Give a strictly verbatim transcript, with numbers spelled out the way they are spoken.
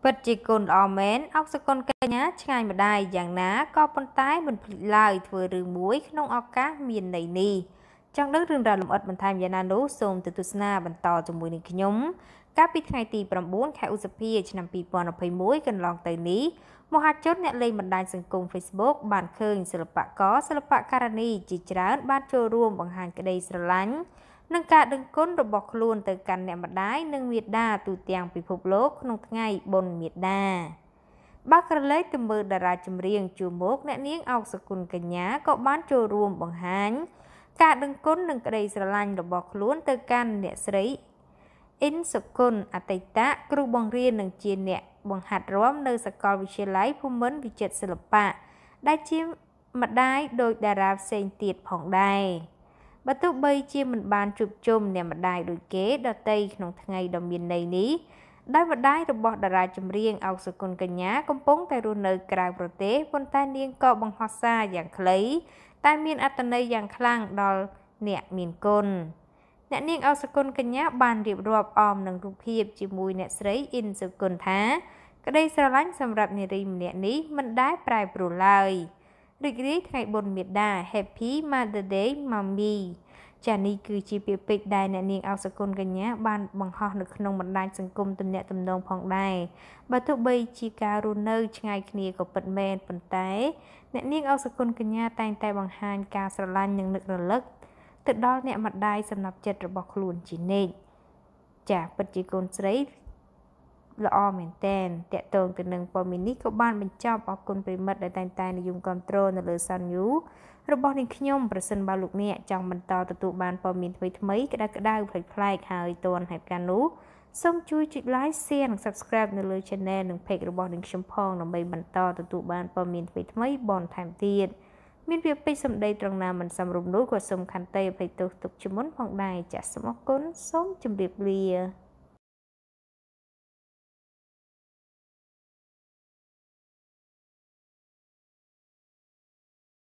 ពិតជាគុណល្អមែនអុកសកុនកញ្ញាឆ្ងាយម្ដាយយ៉ាងណាក៏ប៉ុន្តែមិនភ្លេចឡើយធ្វើរឿងមួយក្នុងឱកាសមានន័យនេះចង់ដឹងរឿងរ៉ាវលម្អិតបន្ថែមយ៉ាងណានោះសូមទៅទស្សនាបន្តជាមួយនឹងខ្ញុំកាលពីថ្ងៃទីប្រាំបួនខែឧសភាឆ្នាំពីរពាន់ยี่สิบเอ็ดកន្លងទៅនេះមហាជនអ្នកលេងបណ្ដាញសង្គម Facebook បានឃើញសិល្បករសិល្បករនីជាច្រើនបានចូលរួមបង្ហាញក្តីស្រឡាញ់និងការដឹងគុណរបស់ខ្លួនទៅកាន់អ្នកម្ដាយនិងមាតាទូទាំងពិភពលោកក្នុងថ្ងៃបុណ្យមាតាបើក្រឡេកទៅមើលតារាចម្រៀងជួរមុខអ្នកនាងអោកសគុណកញ្ញាក៏បានចូលរួមបង្ហាញការដឹងគុណនិងក្តីស្រឡាញ់របស់ខ្លួនទៅកាន់អ្នកស្រីអ៊ិនសុគន្ធអតីតគ្រូបង្រៀននិងជាអ្នកបង្ហាត់រាំនៅសាកលវិទ្យាល័យភូមិន្ទវិចិត្រសិល្បៈដែលជាម្ដាយដោយតារាផ្សេងទៀតផងដែរបើទោះបីជាមិនបានជួបជុំអ្នកម្ដាយដូចគេដទៃក្នុងថ្ងៃដ៏មានន័យនេះដោយម្ដាយរបស់តារាចម្រៀងអោកសគុណកញ្ញាកំពុងតែរស់នៅក្រៅប្រទេសប៉ុន្តែនាងក៏បង្ហោះសារយ៉ាងខ្លីតែមានអត្ថន័យយ៉ាងខ្លាំងដល់អ្នកមានគុណអ្នកនាងអោកសគុណកញ្ញាបានរៀបរាប់អមនឹងរូបភាពជាមួយអ្នកស្រីអ៊ិនសុគន្ធថាក្តីស្រឡាញ់សម្រាប់នារីម្នាក់នេះមិនដែលប្រែប្រួលឡើយរីករាយថ្ងៃបុណ្យមាតា Happy Mother Day Mommy ចានេះគឺជាពាក្យពេចន៍ដែលអ្នកនាងអោកសគុណកញ្ញាបានបង្ហោះនៅក្នុងបណ្ដាញសង្គមទំនាក់ទំនងផងដែរបើទោះបីជាការរស់នៅឆ្ងាយគ្នាក៏ពិតមែនប៉ុន្តែអ្នកនាងអោកសគុណកញ្ញាតែងតែបង្ហាញការស្រឡាញ់និងនឹករលឹកទៅដល់អ្នកម្ដាយសំណាប់ចិត្តរបស់ខ្លួនជានិច្ចចាពិតជាកូនស្រីល្អមែនតែនតកតងទៅនឹងព័ត៌មាននេះក៏បានបញ្ចប់អរគុណប្រិមិត្តដែលតែងតែនិយមគ្រប់គ្រងនៅលើសានយូរបស់នាងខ្ញុំប្រសិនបើលោកអ្នកចង់បន្តទទួលបានព័ត៌មានថ្មីថ្មីក្តៅក្តៅប្លែកប្លែកហើយទាន់ហេតុការណ៍នោះសូមជួយចុច like share និង subscribe នៅលើ channel និង page របស់នាងខ្ញុំផងដើម្បីបន្តទទួលបានព័ត៌មានថ្មីថ្មីបន្ថែមទៀតមានពាក្យពេចន៍សម្ដីត្រង់ណាមិនសមរម្យនោះក៏សូមខន្តីអភ័យទោសទុកជាមុនផងដែរចាសសូមអរគុណសូមជម្រាបលា